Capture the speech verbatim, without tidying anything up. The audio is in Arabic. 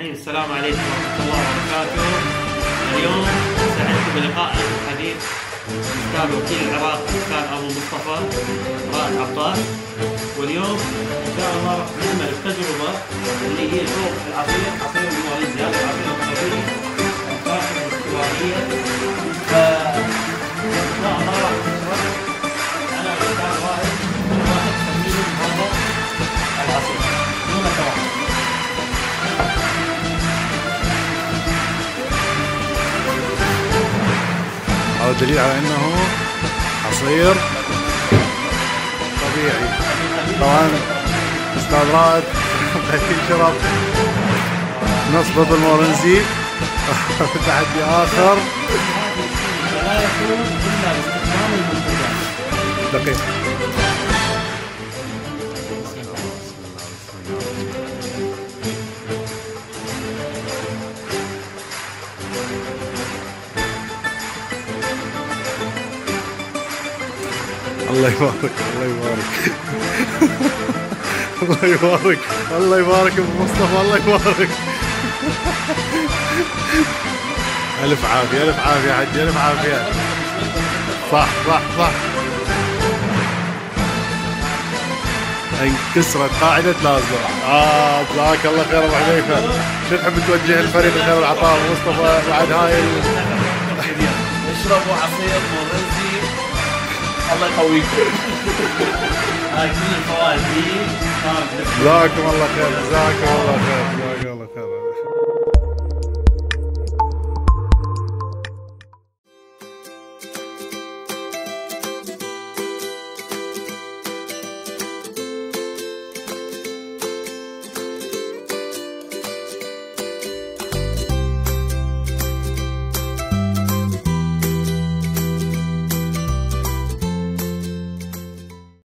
الرحيم. السلام عليكم ورحمة الله وبركاته. اليوم سعدت بلقاء الحديث الأستاذ وكيل العراق الأستاذ أبو مصطفى رائد عطار، واليوم إن شاء الله راح نعمل التجربة اللي هي ذوق العصير، عصير المورينزي، هذا العصير الطبيعي الفاكهة الاستوائية. فإن شاء الله راح نشرب أنا والأستاذ رائد واحد تمرين هذا العصير دون توقف. هذا دليل على انه عصير طبيعي. طبعا استاذ رائد يشرب نصبة المورنزي. تحدي اخر لا يكون الا باستخدام المنتجات. دقيق. الله يبارك الله يبارك الله يبارك الله يبارك ابو مصطفى، الله يبارك. الف عافيه الف عافيه يا حجي، الف عافيه. صح صح صح. انكسرت قاعده لازم. اه جزاك الله خير ابو حذيفه. شو تحب توجه الفريق الخير والعطاء ابو مصطفى بعد هاي ال... اشربوا عصير مورينزي الله يقويكم. هاي كل الفوائد دي. جزاكم الله خير جزاكم الله خير جزاكم الله خير.